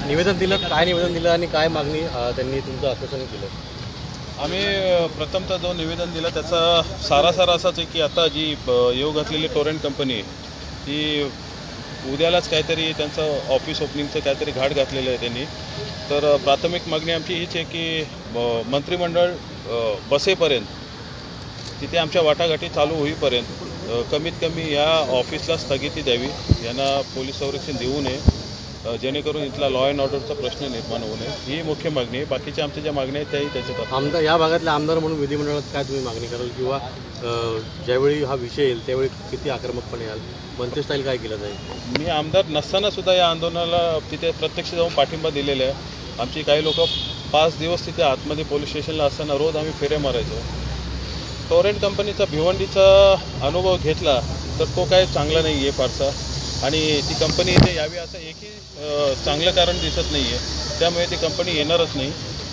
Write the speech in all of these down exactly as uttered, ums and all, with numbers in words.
निवेदन दिलं, काय निवेदन दिलं आणि काय मागणी त्यांनी तुमचं आश्वासन केलं? आम्ही प्रथमतः जो निवेदन दिलं त्याचा सारासार असाच आहे की आता जी येऊ घातलेली टोरेंट कंपनी आहे ती उद्यालाच काहीतरी त्यांचं ऑफिस ओपनिंगचं काहीतरी घाट घातलेलं आहे त्यांनी. तर प्राथमिक मागणी आमची हीच आहे की मंत्रिमंडळ बसेपर्यंत तिथे आमच्या वाटाघाटी चालू होईपर्यंत कमीत कमी या ऑफिसला स्थगिती द्यावी, यांना पोलीस संरक्षण देऊ नये जेणेकरून इथला लॉ अँड ऑर्डरचा प्रश्न निर्माण होऊ नये, ही मुख्य मागणी आहे. बाकीच्या आमच्या ज्या मागण्या आहेत त्याही त्याच्यात. आमदार या भागातले आमदार म्हणून विधिमंडळात काय तुम्ही मागणी कराल किंवा ज्यावेळी हा विषय येईल त्यावेळी किती आक्रमकपणे याल, मंत्री स्टाईल काय केलं जाईल? मी आमदार नसताना सुद्धा या आंदोलनाला तिथे प्रत्यक्ष जाऊन पाठिंबा दिलेला आहे. आमची काही लोक पाच दिवस तिथे आतमध्ये पोलीस स्टेशनला असताना रोज आम्ही फेरे मारायचो. टोरेंट कंपनीचा भिवंडीचा अनुभव घेतला तर तो काय चांगला नाही आहे फारसा, आणि ती कंपनी इथे यावी असं एकही चांगलं कारण दिसत नाही आहे. त्यामुळे ती कंपनी येणारच नाही.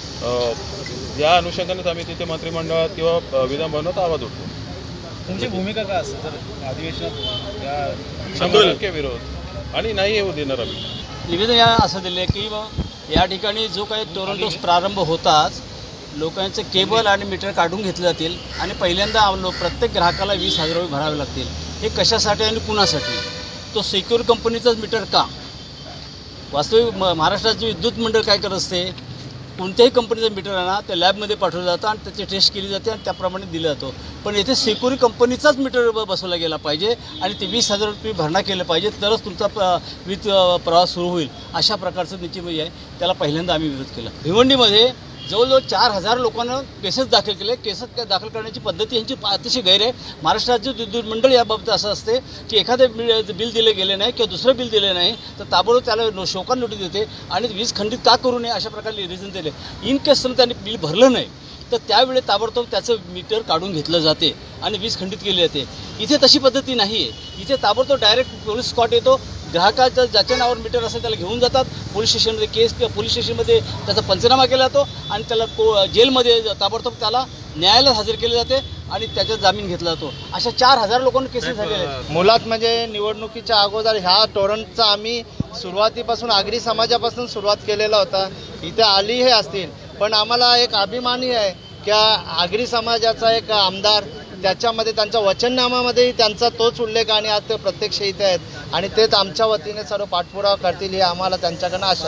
या अनुषंगानेच आम्ही तिथे मंत्रिमंडळात किंवा विधानभवनात आवाज उठतो. तुमची भूमिका काय असेल तर अधिवेशनात? शंभर टक्के विरोध आणि नाही येऊ देणार आम्ही. निवेदन या असं दिले की या ठिकाणी जो काही टोरंटो प्रारंभ होताच लोकांचे केबल आणि मीटर काढून घेतले जातील आणि पहिल्यांदा प्रत्येक ग्राहकाला वीस हजार रुपये भरावे लागतील. हे कशासाठी आणि कुणासाठी? तो सिक्युअर कंपनीचाच मीटर का? वास्तविक महाराष्ट्राचे विद्युत मंडळ काय करत असते, कोणत्याही कंपनीचं मीटर आणा ते लॅबमध्ये पाठवलं जातं आणि त्याची टेस्ट केली जाते आणि त्याप्रमाणे दिलं जातो. पण येथे सिक्युअर कंपनीचाच मीटर बसवला गेला पाहिजे आणि ते वीस हजार रुपये भरणा केलं पाहिजे, तरच तुमचा वीज प्रवास सुरू होईल. अशा प्रकारचं निश्चित आहे. त्याला पहिल्यांदा आम्ही विरोध केला. भिवंडीमध्ये जवळजवळ चार हजार लोकांना केसेस दाखल केले. केसेस दाखल करण्याची पद्धती यांची अतिशय गैर आहे. महाराष्ट्राचे विद्युत मंडळ याबाबत असं असते की एखादं बिल दिले गेले नाही किंवा दुसरं बिल दिले नाही तर ताबडतोब त्याला शोकान नोटीस देते आणि वीज खंडित का करू नये अशा प्रकारे रिझन दिले. इन केस त्यांनी बिल भरलं नाही तर त्यावेळी ताबडतोब त्याचं मीटर काढून घेतलं जाते आणि वीज खंडित केली जाते. इथे तशी पद्धती नाही आहे. इथे ताबडतोब डायरेक्ट पोलीस स्कॉट येतो, ग्राहकाचं ज्याच्या नावावर मीटर असेल त्याला घेऊन जातात, पोलीस स्टेशनमध्ये केस पोलीस स्टेशनमध्ये त्याचा पंचनामा केला जातो आणि त्याला को जेलमध्ये ताबडतोब त्याला न्यायालयात हजर केले जाते आणि त्याचा जामीन घेतला जातो. अशा चार हजार लोकांना केसेस झालेले आहेत. मुळात म्हणजे निवडणुकीच्या अगोदर ह्या टोरंटचा आम्ही सुरुवातीपासून आगरी समाजापासून सुरुवात केलेला होता. इथे आली हे असतील पण आम्हाला एक अभिमानी आहे की आगरी समाजाचा एक आमदार, त्याच्यामध्ये त्यांच्या वचननामामध्येही त्यांचा तोच उल्लेख आणि आज ते प्रत्यक्ष इथे आहेत आणि तेच आमच्या वतीने सर्व पाठपुरावा करतील ही आम्हाला त्यांच्याकडनं आशा.